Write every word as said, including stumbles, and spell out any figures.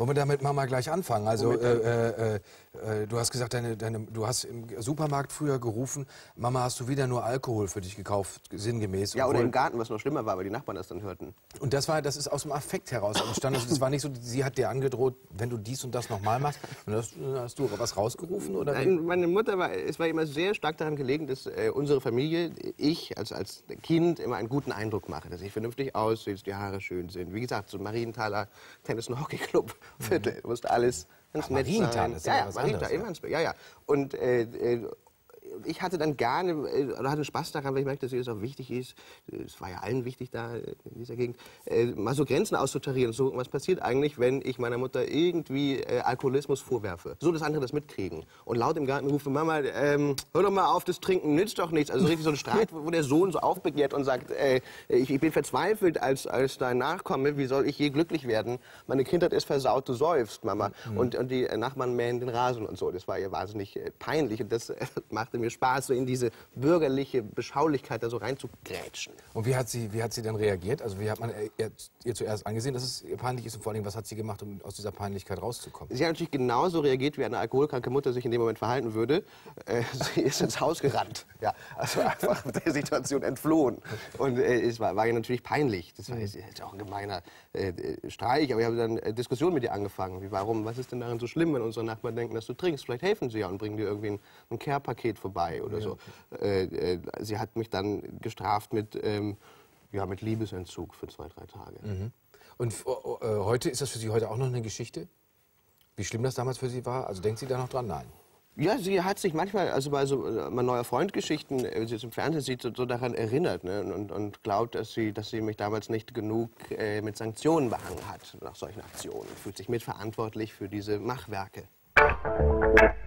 Wollen wir damit Mama gleich anfangen? Also äh, äh, äh, du hast gesagt, deine, deine, du hast im Supermarkt früher gerufen, Mama, hast du wieder nur Alkohol für dich gekauft, sinngemäß. Ja, oder im Garten, was noch schlimmer war, weil die Nachbarn das dann hörten. Und das war, das ist aus dem Affekt heraus entstanden. Also das war nicht so, sie hat dir angedroht, wenn du dies und das nochmal machst. Und hast, hast du was rausgerufen? Oder? Nein, meine Mutter war, es war immer sehr stark daran gelegen, dass äh, unsere Familie, ich als, als Kind, immer einen guten Eindruck mache. Dass ich vernünftig aussehe, dass die Haare schön sind. Wie gesagt, so Marienthaler Tennis- und Hockeyclub. Viertel, mhm. musste alles ganz nett sein. Ist ja, ja, was Marienthal, anderes, ja. ja, ja. Und äh, äh, ich hatte dann gerne, äh, oder hatte Spaß daran, weil ich merkte, dass ihr das auch wichtig ist. Es war ja allen wichtig da in dieser Gegend, äh, mal so Grenzen auszutarieren. So, was passiert eigentlich, wenn ich meiner Mutter irgendwie äh, Alkoholismus vorwerfe? So, dass andere das mitkriegen. Und laut im Garten rufe, Mama, ähm, hör doch mal auf, das Trinken nützt doch nichts. Also richtig so ein Streit, wo der Sohn so aufbegehrt und sagt, äh, ich, ich bin verzweifelt als, als dein Nachkomme, wie soll ich je glücklich werden? Meine Kindheit ist versaut, du säufst, Mama. Mhm. Und, und die Nachbarn mähen den Rasen und so. Das war ihr wahnsinnig äh, peinlich. Und das äh, machte mir Spaß, so in diese bürgerliche Beschaulichkeit da so reinzugrätschen. Und wie hat sie, wie hat sie dann reagiert? Also wie hat man ihr, ihr zuerst angesehen, dass es ihr peinlich ist und vor allem, was hat sie gemacht, um aus dieser Peinlichkeit rauszukommen? Sie hat natürlich genauso reagiert, wie eine alkoholkranke Mutter sich in dem Moment verhalten würde. Äh, sie ist ins Haus gerannt. Ja, also einfach der Situation entflohen. Und äh, es war, war ihr natürlich peinlich. Das war jetzt auch ein gemeiner äh, Streich. Aber ich habe dann äh, Diskussionen mit ihr angefangen. Wie, warum, was ist denn daran so schlimm, wenn unsere Nachbarn denken, dass du trinkst? Vielleicht helfen sie ja und bringen dir irgendwie ein, ein Care-Paket vorbei oder ja. so. Äh, äh, sie hat mich dann gestraft mit, ähm, ja, mit Liebesentzug für zwei, drei Tage. Mhm. Und äh, heute, ist das für Sie heute auch noch eine Geschichte? Wie schlimm das damals für Sie war? Also denkt sie da noch dran? Nein. Ja, sie hat sich manchmal, also bei so äh, mein neuer Freund-Geschichten, äh, sie es im Fernsehen sieht, so, so daran erinnert, ne? und, und glaubt, dass sie, dass sie mich damals nicht genug äh, mit Sanktionen behangen hat nach solchen Aktionen. Fühlt sich mitverantwortlich für diese Machwerke.